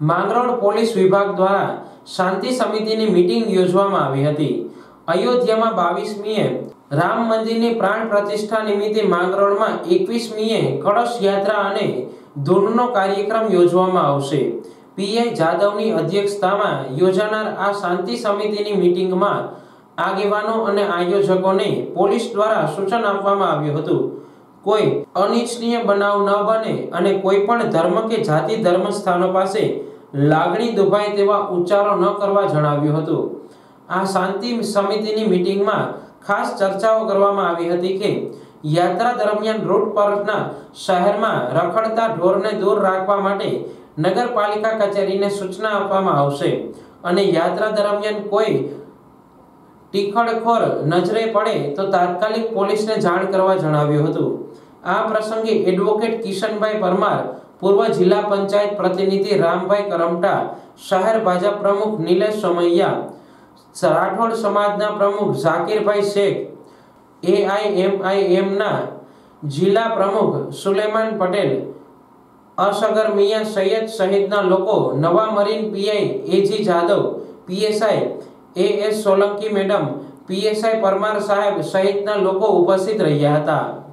Mangrol police વિભાગ દ્વારા શાંતિ સમિતિની મીટિંગ યોજવામાં આવી હતી। અયોધ્યામાં 22મીએ રામ મંદિરની પ્રાણ પ્રતિષ્ઠા નિમિત્તે માંગરોળમાં 21મીએ કળશ યાત્રા અને ધૂનનો કાર્યક્રમ યોજવામાં આવશે। પીઆઈ જાદવની અધ્યક્ષતામાં યોજાનાર આ શાંતિ સમિતિની મીટિંગમાં આગેવાનો અને આયોજકોને પોલીસ દ્વારા સૂચન આપવામાં આવ્યું હતું। કોઈ અનિચ્છનીય બનાવ ન બને અને કોઈ પણ ધર્મ કે જાતિ ધર્મ સ્થાનો પાસે લાગણી દુભાય તેવા ઉચ્ચારો ન કરવા જણાવ્યું હતું। આ શાંતિ સમિતિની મીટિંગમાં ખાસ ચર્ચાઓ કરવામાં આવી હતી કે યાત્રા દરમિયાન રૂટ પરના શહેરમાં રખડતા ઢોરને દૂર રાખવા માટે નગરપાલિકા કચેરીને સૂચના આપવામાં આવશે અને યાત્રા દરમિયાન કોઈ ટીખળખોર નજરે પડે તો તાત્કાલિક પોલીસને જાણ કરવા જણાવ્યું હતું। આ પ્રસંગે એડવોકેટ કિશનભાઈ પરમાર, પૂર્વ જિલ્લા પંચાયત પ્રતિનિધિ રામભાઈ કરમટા, શહેર ભાજપ પ્રમુખ નિલેશ સોમૈયા, રાઠોડ સમાજના પ્રમુખ ઝાકીરભાઈ શેખ, એઆઈએમઆઈએમના જિલ્લા પ્રમુખ સુલેમાન પટેલ, અસગર મિયા સૈયદ સહિતના લોકો, નવા marine PI A G Jadav, PSI A S Solanki madam, PSI Parmar સાહેબ સહિતના લોકો ઉપસ્થિત રહ્યા હતા।